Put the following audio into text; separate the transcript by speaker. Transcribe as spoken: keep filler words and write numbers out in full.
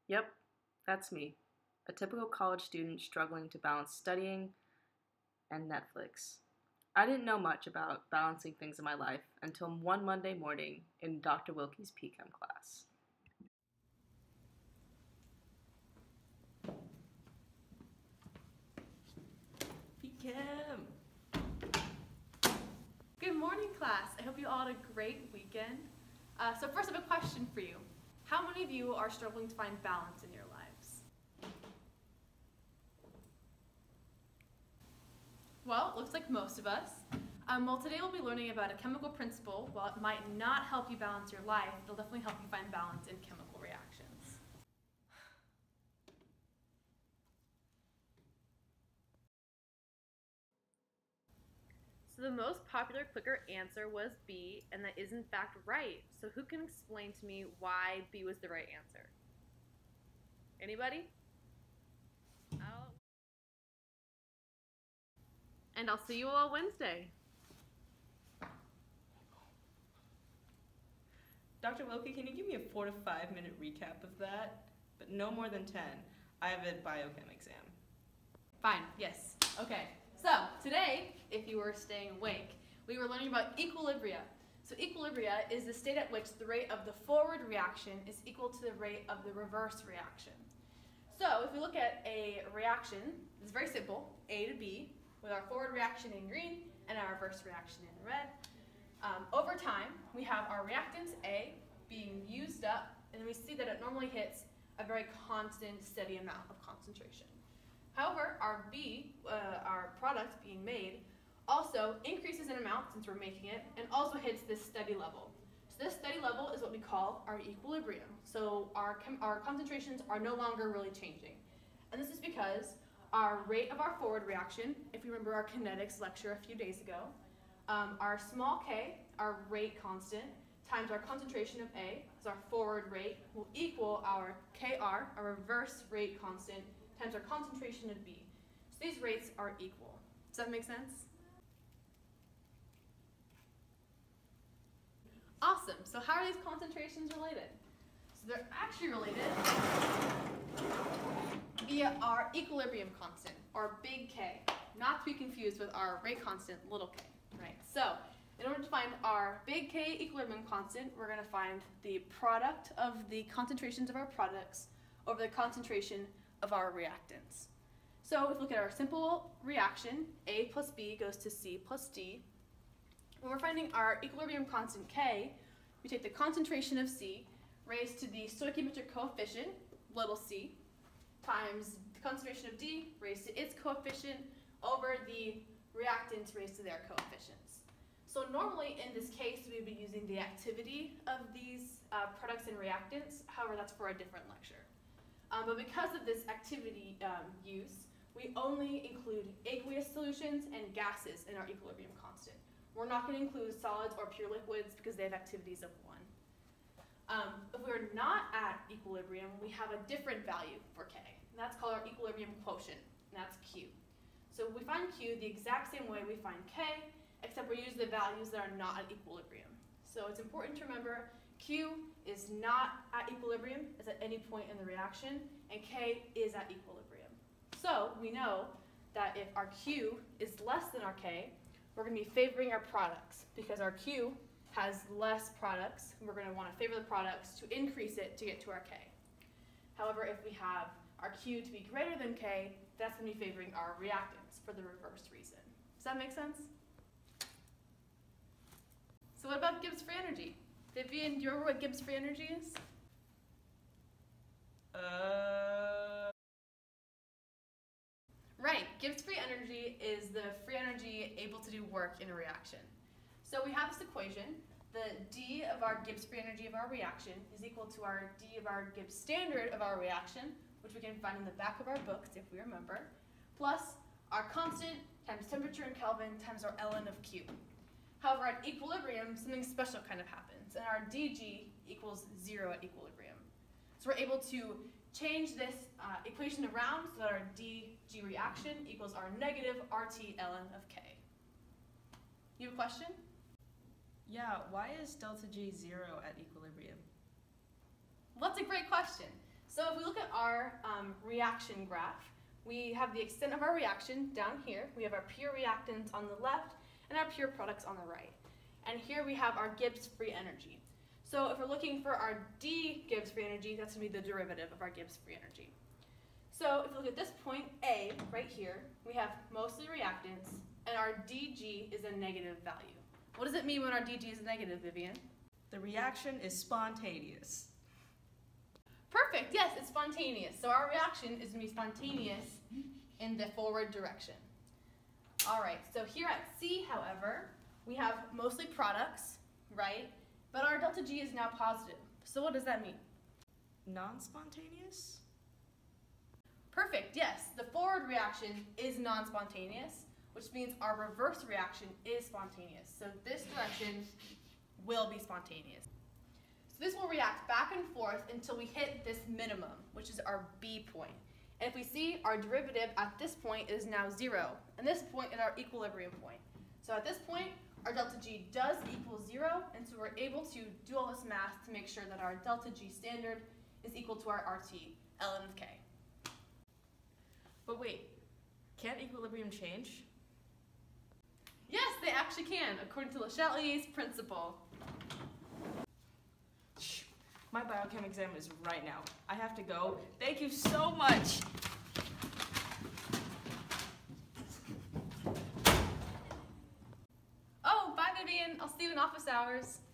Speaker 1: Yep, that's me, a typical college student struggling to balance studying and Netflix. I didn't know much about balancing things in my life until one Monday morning in Doctor Wilkie's P Chem class.
Speaker 2: P Chem!
Speaker 3: Good morning, class. I hope you all had a great weekend. Uh, so first I have a question for you. How many of you are struggling to find balance in your lives? Well, it looks like most of us. Um, well, today we'll be learning about a chemical principle. While it might not help you balance your life, it'll definitely help you find balance in chemical reactions. So the most popular clicker answer was B, and that is in fact right. So who can explain to me why B was the right answer? Anybody? I'll... And I'll see you all Wednesday.
Speaker 2: Doctor Wilkie, can you give me a four to five minute recap of that? But no more than ten. I have a biochem exam.
Speaker 3: Fine, yes. Okay, so today, if you were staying awake, we were learning about equilibria. So equilibria is the state at which the rate of the forward reaction is equal to the rate of the reverse reaction. So if we look at a reaction, it's very simple, A to B, with our forward reaction in green and our reverse reaction in red. Um, over time, we have our reactants A being used up, and then we see that it normally hits a very constant, steady amount of concentration. However, our B, uh, our product being made, also increases in amount since we're making it, and also hits this steady level. So this steady level is what we call our equilibrium. So our, our concentrations are no longer really changing. And this is because our rate of our forward reaction, if you remember our kinetics lecture a few days ago, um, our small k, our rate constant, times our concentration of A, as our forward rate, will equal our Kr, our reverse rate constant, times our concentration of B. So these rates are equal. Does that make sense? Awesome. So how are these concentrations related? So they're actually related via our equilibrium constant, or big K, not to be confused with our rate constant, little k. Right. So in order to find our big K equilibrium constant, we're going to find the product of the concentrations of our products over the concentration of our reactants. So if we look at our simple reaction, A plus B goes to C plus D. When we're finding our equilibrium constant K, we take the concentration of C raised to the stoichiometric coefficient, little c, times the concentration of D raised to its coefficient over the reactants raised to their coefficients. So normally in this case, we would be using the activity of these uh, products and reactants. However, that's for a different lecture. Um, but because of this activity um, use, we only include aqueous solutions and gases in our equilibrium constant. We're not going to include solids or pure liquids because they have activities of one. Um, if we're not at equilibrium, we have a different value for K. And that's called our equilibrium quotient, and that's Q. So we find Q the exact same way we find K, except we use the values that are not at equilibrium. So it's important to remember Q is not at equilibrium, it's at any point in the reaction, and K is at equilibrium. So we know that if our Q is less than our K, we're going to be favoring our products, because our Q has less products, and we're going to want to favor the products to increase it to get to our K. However, if we have our Q to be greater than K, that's going to be favoring our reactants for the reverse reason. Does that make sense? So what about Gibbs free energy? Vivian, do you remember what Gibbs free energy is?
Speaker 2: Uh...
Speaker 3: Right, Gibbs free energy is the free energy able to do work in a reaction. So we have this equation. The D of our Gibbs free energy of our reaction is equal to our D of our Gibbs standard of our reaction, which we can find in the back of our books if we remember, plus our constant times temperature in Kelvin times our ln of Q. However, at equilibrium, something special kind of happens, and our dg equals zero at equilibrium. So we're able to change this uh, equation around so that our dg reaction equals our negative RT ln of K. You have a question?
Speaker 2: Yeah, why is delta G zero at equilibrium?
Speaker 3: Well, that's a great question. So if we look at our um, reaction graph, we have the extent of our reaction down here. We have our pure reactants on the left and our pure products on the right. And here we have our Gibbs free energy. So if we're looking for our d Gibbs free energy, that's going to be the derivative of our Gibbs free energy. So if you look at this point, A, right here, we have mostly reactants, and our dg is a negative value. What does it mean when our dg is negative, Vivian?
Speaker 2: The reaction is spontaneous.
Speaker 3: Perfect, yes, it's spontaneous. So our reaction is going to be spontaneous in the forward direction. All right, so here at C, however, we have mostly products, right? But our delta G is now positive. So what does that mean?
Speaker 2: Non-spontaneous?
Speaker 3: Perfect, yes. The forward reaction is non-spontaneous, which means our reverse reaction is spontaneous. So this direction will be spontaneous. So this will react back and forth until we hit this minimum, which is our B point. And if we see, our derivative at this point is now zero, and this point is our equilibrium point. So at this point, our delta G does equal zero, and so we're able to do all this math to make sure that our delta G standard is equal to our R T, ln of K.
Speaker 2: But wait, can't equilibrium change?
Speaker 3: Yes, they actually can, according to Le Chatelier's principle.
Speaker 2: Shh, my biochem exam is right now. I have to go. Thank you so much.
Speaker 3: Oh, bye, Vivian. I'll see you in office hours.